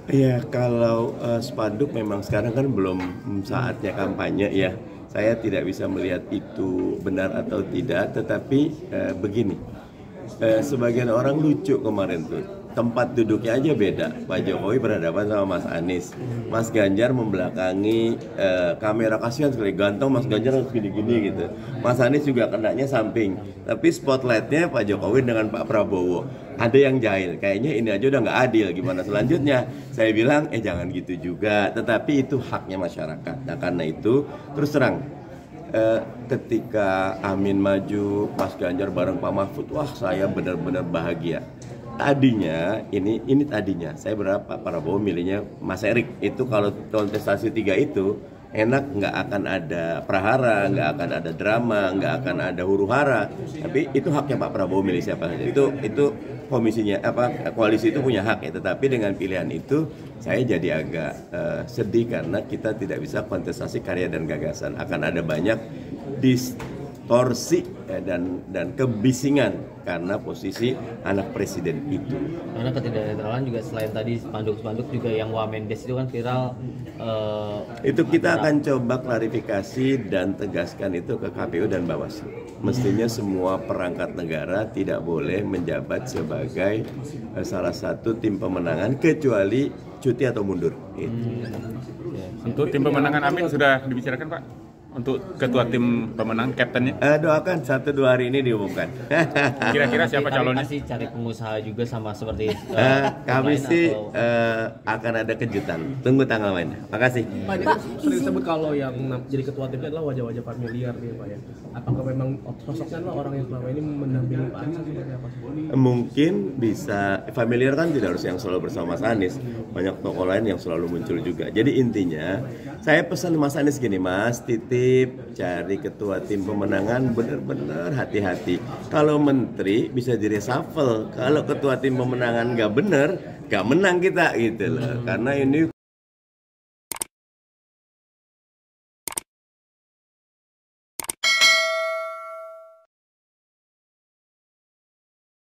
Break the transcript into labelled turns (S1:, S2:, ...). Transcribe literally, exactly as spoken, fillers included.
S1: Iya, kalau uh, spanduk memang sekarang kan belum saatnya kampanye ya. Saya tidak bisa melihat itu benar atau tidak, tetapi uh, begini, uh, sebagian orang lucu kemarin tuh. Tempat duduknya aja beda. Pak Jokowi berhadapan sama Mas Anies. Mas Ganjar membelakangi uh, kamera, kasihan sekali ganteng Mas Ganjar harus gini-gini gitu. Mas Anies juga kenanya samping. Tapi spotlightnya Pak Jokowi dengan Pak Prabowo. Ada yang jahil, kayaknya ini aja udah nggak adil, gimana selanjutnya? Saya bilang, eh jangan gitu juga, tetapi itu haknya masyarakat. Nah karena itu, terus terang, eh, ketika Amin maju, Mas Ganjar bareng Pak Mahfud, wah saya benar-benar bahagia. Tadinya, ini ini tadinya, saya berharap Pak Prabowo milihnya Mas Erik. Itu kalau kontestasi tiga itu, enak, nggak akan ada prahara, nggak akan ada drama, nggak akan ada huru hara. Tapi itu haknya Pak Prabowo milih siapa saja. Itu itu komisinya apa koalisi itu punya hak ya. Tetapi dengan pilihan itu saya jadi agak uh, sedih karena kita tidak bisa kontestasi karya dan gagasan. Akan ada banyak distorsi ya, dan dan kebisingan karena posisi anak presiden itu.
S2: Karena ketidaknetralan juga selain tadi spanduk-spanduk juga yang Wamendes itu kan viral. Uh,
S1: itu kita akan coba klarifikasi dan tegaskan itu ke K P U dan Bawaslu. Mestinya semua perangkat negara tidak boleh menjabat sebagai uh, salah satu tim pemenangan kecuali cuti atau mundur. Itu.
S3: Hmm. Untuk tim pemenangan Amin sudah dibicarakan Pak? Untuk ketua tim pemenang, kaptennya?
S1: Uh, doakan satu dua hari ini diumumkan.
S3: Kira-kira siapa calonnya?
S2: Masih cari pengusaha juga sama seperti uh,
S1: uh, kami sih
S2: atau...
S1: uh, akan ada kejutan. Tunggu tanggal mainnya. Makasih.
S4: Pak, ini kan sering disebut kalau yang jadi ketua timnya adalah wajah-wajah familiar nih Pak ya. Apakah memang sosoknya adalah orang yang selama ini mendampingi Pak Anies seperti apa?
S1: Mungkin bisa familiar kan tidak harus yang selalu bersama Mas Anies. Banyak tokoh lain yang selalu muncul juga. Jadi intinya saya pesan Mas Anies gini, Mas, titip cari ketua tim pemenangan benar-benar hati-hati. Kalau menteri bisa di reshuffle. Kalau ketua tim pemenangan nggak benar, nggak menang kita gitu loh. Karena ini